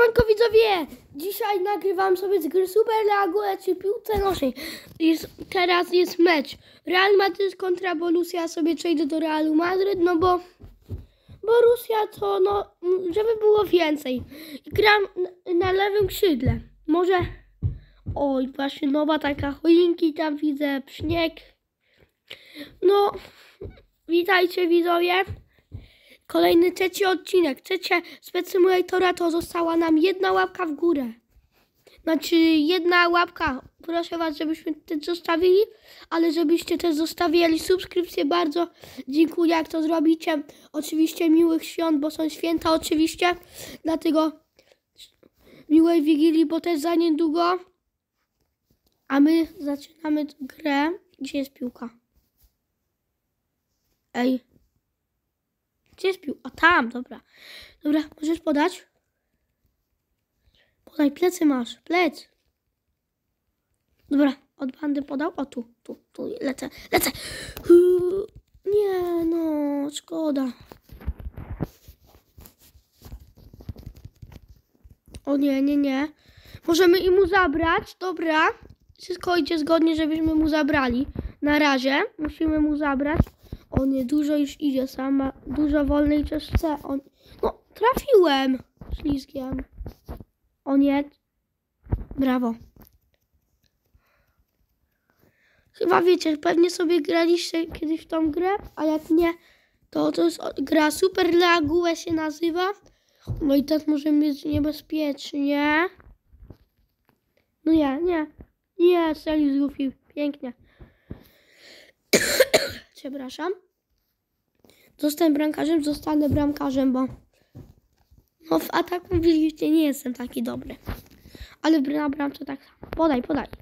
Siemanko widzowie! Dzisiaj nagrywam sobie z gry Super League czy piłce nożnej. Teraz jest mecz Real Madryt kontra Borussia. Ja sobie przejdę do Realu Madryt, no bo Borussia to, no, żeby było więcej. Gram na lewym skrzydle. Może... Oj, właśnie nowa taka choinki tam widzę, śnieg. No, witajcie widzowie. Kolejny trzeci odcinek. Chcecie z Pet Simulatora, to została nam jedna łapka w górę. Znaczy jedna łapka. Proszę was, żebyśmy też zostawili, ale żebyście też zostawili subskrypcję. Bardzo dziękuję, jak to zrobicie. Oczywiście miłych świąt, bo są święta oczywiście. Dlatego miłej Wigilii, bo też za niedługo. A my zaczynamy grę. Gdzie jest piłka? Ej. Gdzie jest piłka? A tam, dobra. Dobra, możesz podać? Podaj, plecy masz, plec. Dobra, od bandy podał. O, tu, lecę. Nie, no, szkoda. O nie. Możemy i mu zabrać, dobra. Wszystko idzie zgodnie, żebyśmy mu zabrali. Na razie musimy mu zabrać. O nie, dużo już idzie sama. Dużo wolnej też chce. No, trafiłem ślizgiem. O nie. Brawo. Chyba wiecie, pewnie sobie graliście kiedyś w tą grę, a jak nie, to jest gra Super League się nazywa. No i teraz możemy mieć niebezpiecznie. No nie, strzelił z Goofy. Pięknie. Przepraszam. Zostanę bramkarzem, bo no w ataku widzicie, nie jestem taki dobry. Ale na bramce tak samo. Podaj.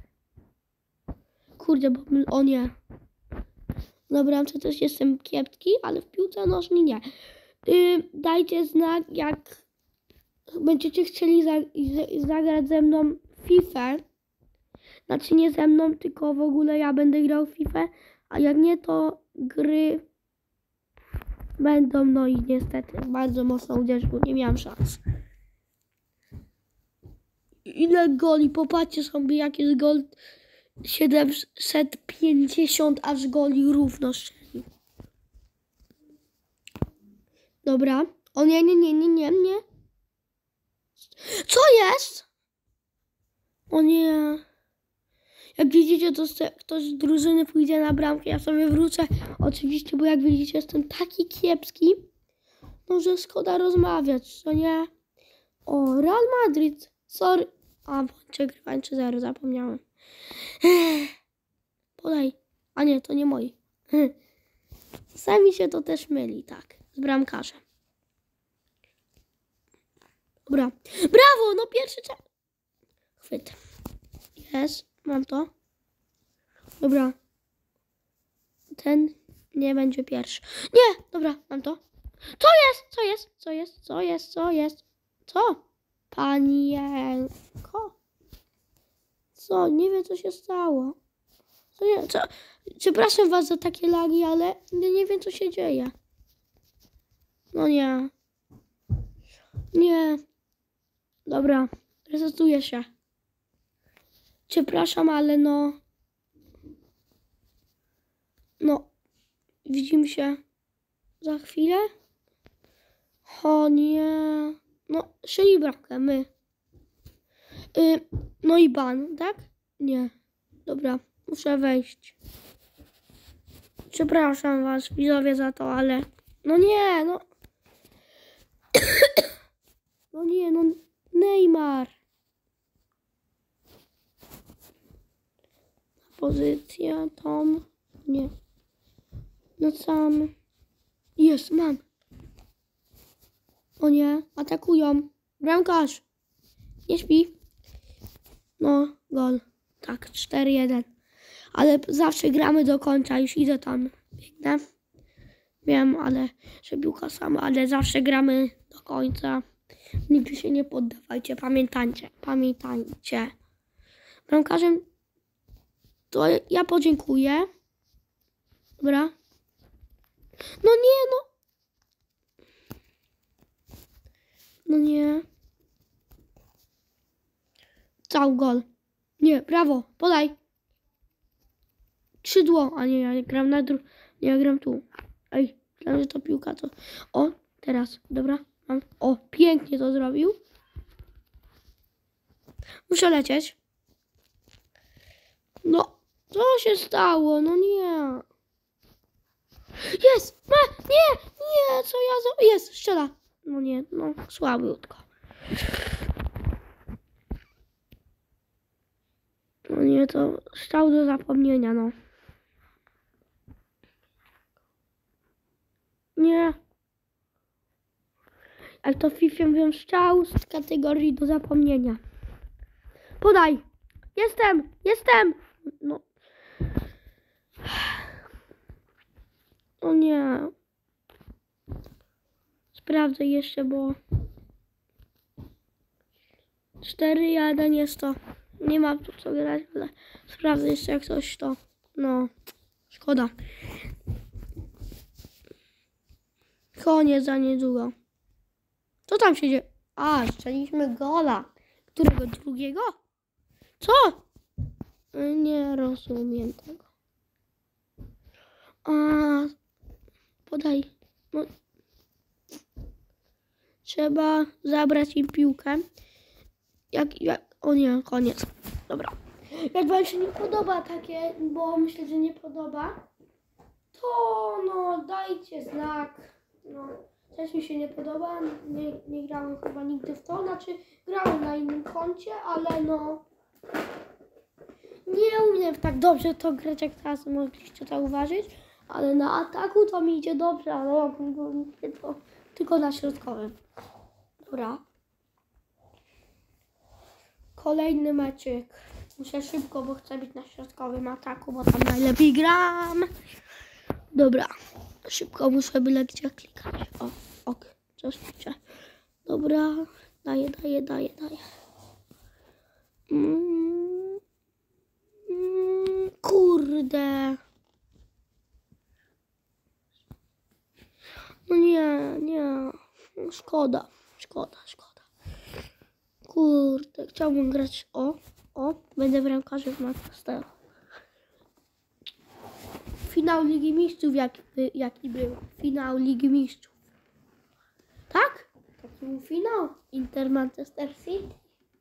Kurde, bo o nie. Na bramce też jestem kiepski, ale w piłce nożnej nie. Dajcie znak, jak będziecie chcieli zagrać ze mną FIFA. Znaczy nie ze mną, tylko w ogóle ja będę grał w FIFA. A jak nie, to gry będą, no i niestety bardzo mocno uderzył, bo nie miałam szans. Ile goli, popatrzcie sobie, jaki jest gol. 750 aż goli równo strzelił. Dobra. O nie. Co jest? O nie. Jak widzicie, to ktoś z drużyny pójdzie na bramkę. Ja sobie wrócę. Oczywiście, bo jak widzicie, jestem taki kiepski. No, że szkoda rozmawiać, co nie? O, Real Madrid. Sorry. A, bądźcie grywań 3-0, zapomniałem. Podaj. A nie, to nie moi. Sami się to też myli, tak. Z bramkarzem. Dobra. Brawo, no pierwszy czas. Chwyt. Jest, mam to. Dobra. Ten nie będzie pierwszy. Nie, dobra, mam to. Co jest? Co? Panienko? Co? Nie wiem, co się stało. Co? Przepraszam was za takie lagi, ale nie wiem, co się dzieje. No nie. Nie. Dobra, resetuję się. Przepraszam, ale no, widzimy się za chwilę. O nie. No, szyli bramkę, my. No i ban, tak? Nie. Dobra, muszę wejść. Przepraszam was, widzowie, za to, ale... No nie, no... No nie, no... Neymar. Pozycja, Tom. Nie. No sam. Jest, mam. O nie, atakują. Bramkarz. Nie śpi. No, gol. Tak, 4-1. Ale zawsze gramy do końca. Już idę tam. Biegnę. Wiem, ale że piłka sama, ale zawsze gramy do końca. Nigdy się nie poddawajcie. Pamiętajcie. Bramkarzem to ja podziękuję. Dobra. No nie, no. No nie. Strzał, gol. Nie, brawo, podaj. Skrzydło, a nie, ja gram nie, ja gram tu. Ej, myślałem, że to piłka, to... O, teraz, dobra, mam... O, pięknie to zrobił. Muszę lecieć. No, co się stało? No nie. Jest! Nie, co ja... Jest, strzela. No nie, no, słabiutko. No nie, to strzał do zapomnienia, no. Nie. Jak to w FIFA mówią, strzał z kategorii do zapomnienia. Podaj! Jestem! No. O nie. Sprawdzę jeszcze, bo 4-1 jest to. Nie mam tu co grać, ale sprawdzę jeszcze jak coś to. No. Szkoda. Koniec za niedługo. Co tam się dzieje? A, strzeliśmy gola. Którego? Drugiego? Co? Nie rozumiem tego. A, podaj. No. Trzeba zabrać im piłkę. O nie, koniec. Dobra. Jak wam się nie podoba takie, bo myślę, że nie podoba, to no dajcie znak. No, też mi się nie podoba. Nie grałem chyba nigdy w to. Znaczy grałem na innym koncie, ale no nie umiem tak dobrze to grać, jak teraz mogliście zauważyć. Ale na ataku to mi idzie dobrze, ale to tylko na środkowym. Dobra. Kolejny meczyk. Muszę szybko, bo chcę być na środkowym ataku, bo tam najlepiej gram. Dobra. Szybko muszę byle gdzie klikać. O, ok. Coś piszę. Dobra. Daję. Kurde. No nie. Szkoda. Kurde, chciałbym grać. O, będę bramkarzem w Manchesteru. Finał Ligi Mistrzów jaki był? Finał Ligi Mistrzów. Tak? Taki był finał? Inter Manchester City?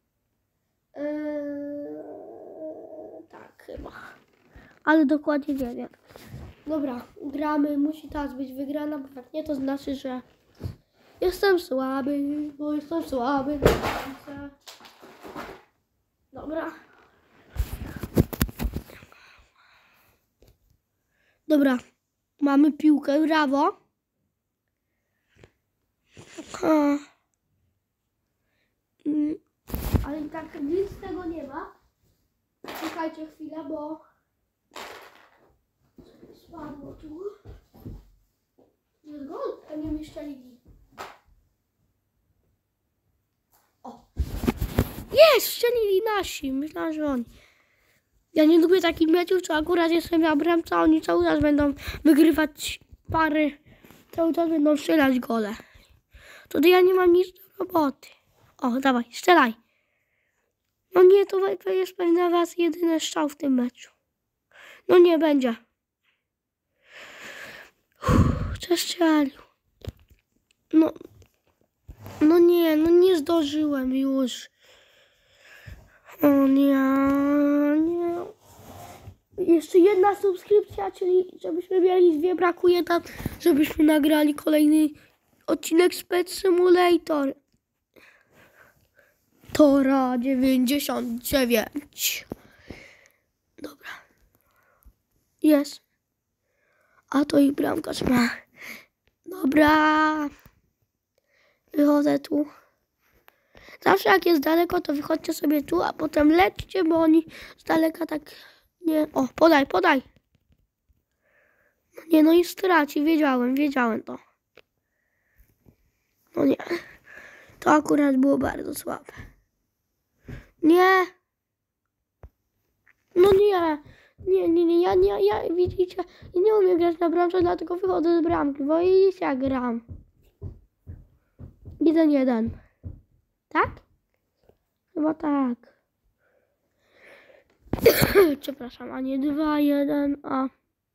Tak chyba. Ale dokładnie nie wiem. Dobra, gramy. Musi teraz być wygrana, bo jak nie, to znaczy, że jestem słaby, bo jestem słaby. Dobra. Dobra. Mamy piłkę, brawo. Ale tak nic z tego nie ma. Czekajcie chwilę, bo spadło tu. Jest gol, a nie mi szczelili. O! Jest! Szczelili nasi. Myślałam, że oni. Ja nie lubię takich meczów, co akurat jestem na bramce, a oni cały czas będą wygrywać pary. Cały czas będą strzelać gole. Tutaj ja nie mam nic do roboty. O, dawaj, strzelaj. No nie, to jest pewnie was jedyny strzał w tym meczu. No nie będzie. Przestrzelił. No nie zdążyłem już. O nie. Jeszcze jedna subskrypcja, czyli żebyśmy mieli 2, brakuje tam, żebyśmy nagrali kolejny odcinek z Pet Simulator. Tora 99. Dobra. Jest. A to ich bramkarz ma. Dobra. Wychodzę tu. Zawsze jak jest daleko, to wychodźcie sobie tu, a potem lećcie, bo oni z daleka tak nie... O, podaj. Nie, no i straci. Wiedziałem to. No nie. To akurat było bardzo słabe. Nie. No nie. Ja widzicie, ja nie umiem grać na bramce, dlatego wychodzę z bramki, bo i ja gram. 1-1. Tak? Chyba tak. Przepraszam, a nie 2-1, a...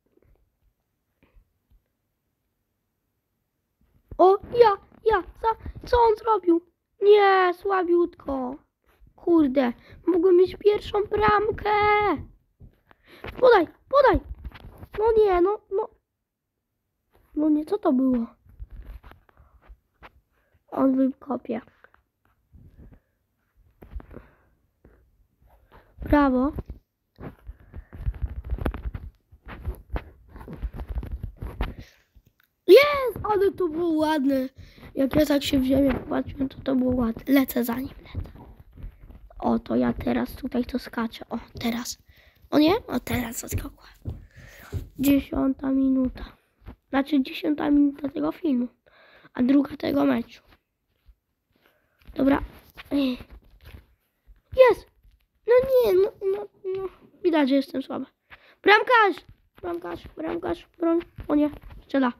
O, co on zrobił? Nie, słabiutko. Kurde, mogłem mieć pierwszą bramkę. Podaj. No nie, no. No nie, co to było? On wykopie. Brawo. Jest, ale to było ładne. Jak ja tak się w ziemię popatrzyłem, to było ładne. Lecę za nim, lecę. O, to ja teraz tutaj to skaczę. O, teraz. O nie? O, teraz zaskakłem. 10 minuta. Znaczy 10 minuta tego filmu. A druga tego meczu. Dobra. Jest! No nie, no. Widać, że jestem słaby. Bramkarz, broń. O nie, strzela.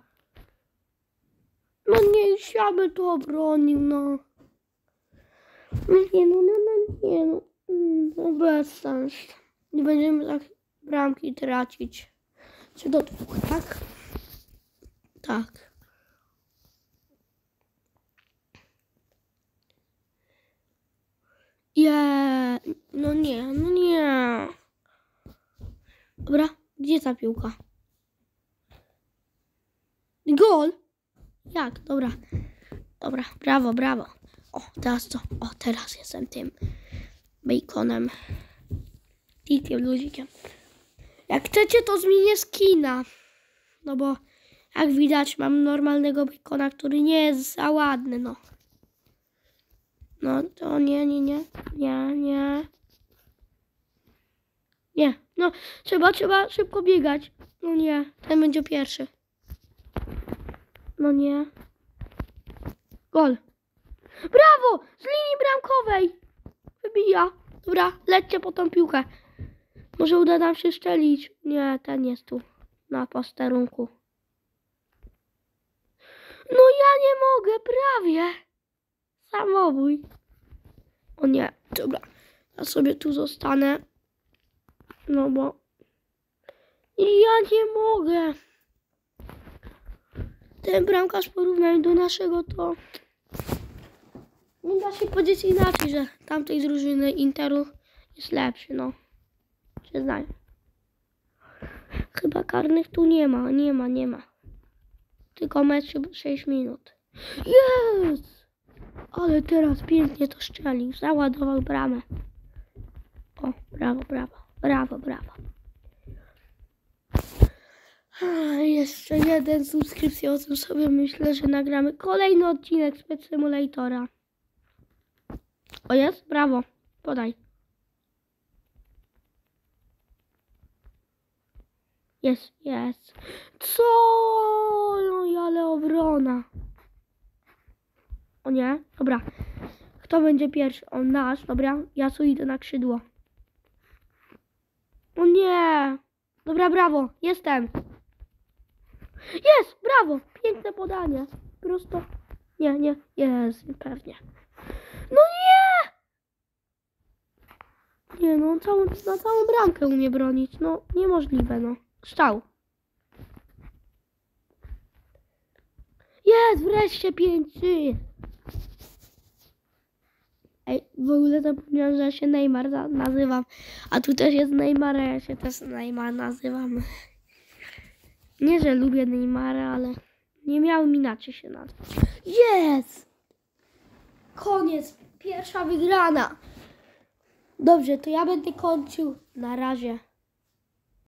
No nie, już ja bym to obronił, no. Nie, no. No bez sens. Nie będziemy tak bramki tracić. Czy do 2, tak? Tak. No nie. Dobra, gdzie ta piłka? Gol! Jak? Dobra, brawo. O, teraz co? O, teraz jestem tym baconem. Tikiem, ludzikiem. Jak chcecie, to zmienię skina. No bo, jak widać, mam normalnego bacona, który nie jest za ładny, no. No, to nie. Nie, no, trzeba szybko biegać. No nie, ten będzie pierwszy. No nie. Gol. Brawo! Z linii bramkowej. Wybija. Dobra, lećcie po tą piłkę. Może uda nam się strzelić. Nie, ten jest tu. Na posterunku. No ja nie mogę, prawie. Samobój. O nie, dobra. Ja sobie tu zostanę. No bo... Ja nie mogę. Ten bramkarz w porównaniu do naszego to... Nie da się powiedzieć inaczej, że tamtej drużyny Interu jest lepszy, no. Przyznaję. Chyba karnych tu nie ma. Tylko mecz 6 minut. Jest! Ale teraz pięknie to strzelił. Załadował bramę. O, brawo. Jeszcze jeden subskrypcja, o tym sobie myślę, że nagramy kolejny odcinek z Pet Simulatora. O, jest? Brawo. Podaj. Jest. Co? No, ale obrona. O nie? Dobra. Kto będzie pierwszy? On nasz. Dobra. Ja tu idę na skrzydło. O nie. Dobra, brawo. Jestem. Jest! Brawo! Piękne podanie. Prosto. Nie. Jest. Pewnie. No nie! Nie no, na całą bramkę umie bronić. No, niemożliwe, no. Strzał. Jest! Wreszcie 5-3. Ej, w ogóle zapomniałam, że ja się Neymar nazywam. A tu też jest Neymar, a ja się też Neymar nazywam. Nie, że lubię Neymara, ale nie miałem inaczej się nazwać. Jest! Koniec. Pierwsza wygrana. Dobrze, to ja będę kończył. Na razie.